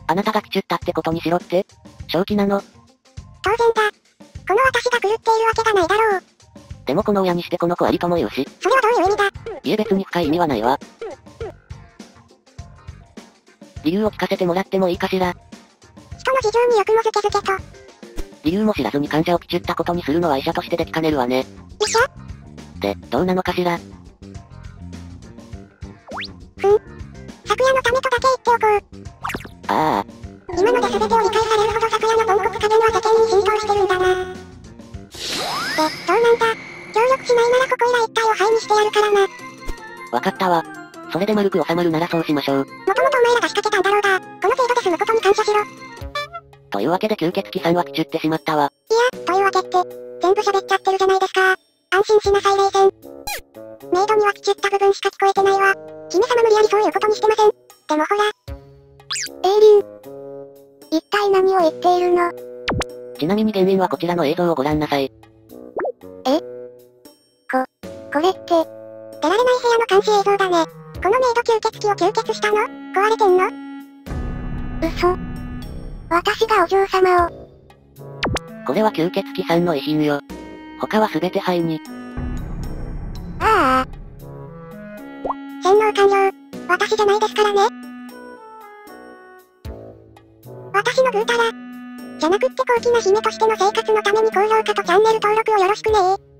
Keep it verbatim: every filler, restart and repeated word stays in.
あなたが来ちゅったってことにしろって？正気なの？ 当然だ。この私が狂っているわけがないだろう。 でもこの親にしてこの子ありとも言うし。 それはどういう意味だ？ いえ別に深い意味はないわ。理由を聞かせてもらってもいいかしら？ 人の事情によくもずけずけと。 理由も知らずに患者を来ちゅったことにするのは医者としてできかねるわね。 医者？ で、どうなのかしら？ ふん。昨夜のためとだけ言っておこう。 ああ。 今ので全てを理解されるほど昨夜のポンコツ加減は世間に浸透してるんだな。で、どうなんだ？協力しないならここいら一帯を灰にしてやるからな。 わかったわ。それで丸く収まるならそうしましょう。 もともとお前らが仕掛けたんだろうが、この程度で済むことに感謝しろ。 というわけで吸血鬼さんは来ちゅってしまったわ。 いや、というわけって、全部喋っちゃってるじゃないですか。安心しなさい冷戦。メイドには来ちゅった部分しか聞こえてないわ。姫様無理やりそういうことにしてません。でもほら。エイリン。一体何を言っているの？ ちなみに原因はこちらの映像をご覧なさい。 え？こ、これって、出られない部屋の監視映像だね。このメイド吸血鬼を吸血したの？壊れてんの？嘘。私がお嬢様を。 これは吸血鬼さんの遺品よ。他はすべて灰に。 ああ。洗脳完了。私じゃないですからね。私のぐうたら。じゃなくって高貴な姫としての生活のために高評価とチャンネル登録をよろしくねー。